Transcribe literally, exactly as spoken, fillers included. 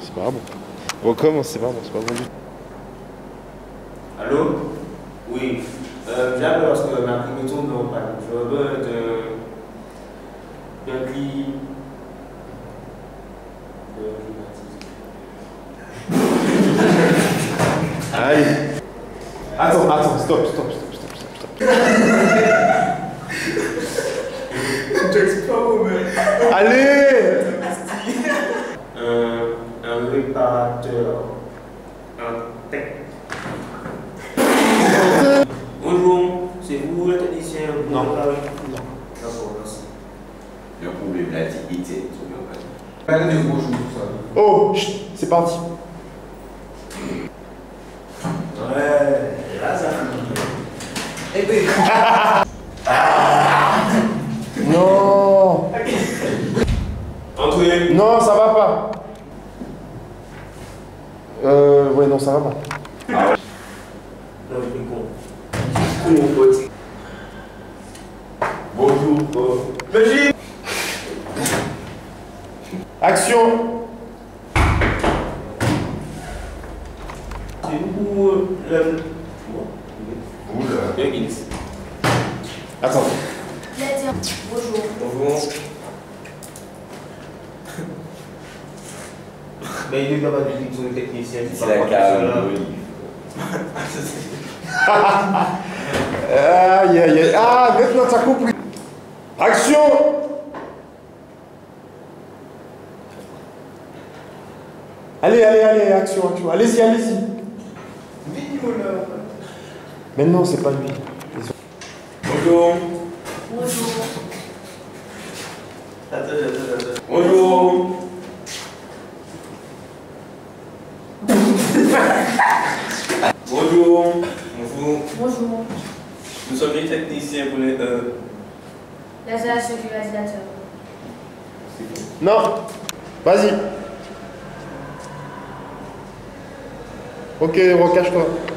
c'est pas bon. Bon, comment c'est pas bon, c'est pas bon du tout. Allô? Oui. Euh, J'appelle parce que ma prime tourne dans le panneau. Je veux de. d'un client. Allez. Attends, attends, stop, stop, stop, stop, stop, stop. Allez. Un, un réparateur. Un tech. Bonjour, c'est vous le technicien? Non. Non. Non. D'accord, merci. Il y a un problème là, il était. Oh, c'est parti. Ouais, là ça fait. Eh bien. Non. Entrez. Non, ça va pas. Euh, ouais, non, ça va pas. Ah ouais. Non, je suis con. Con, mon pote. Bonjour. Oh. Magie. Action. C'est vous euh, le. Oula. Deux minutes. Attends. Bonjour. Bonjour. Mais il est capable de dire que son technicien. C'est la cave. Aïe, aïe, aïe. Ah, maintenant t'as compris. Action. Allez, allez, allez, action, action. Allez-y, allez-y. Mais non, c'est pas lui. Bonjour. Bonjour. Attends, attends, attends. Bonjour. Bonjour. Bonjour. Bonjour. Nous sommes les techniciens pour les. Euh... L'installation du radiateur. Non. Vas-y. Ok, recache-toi.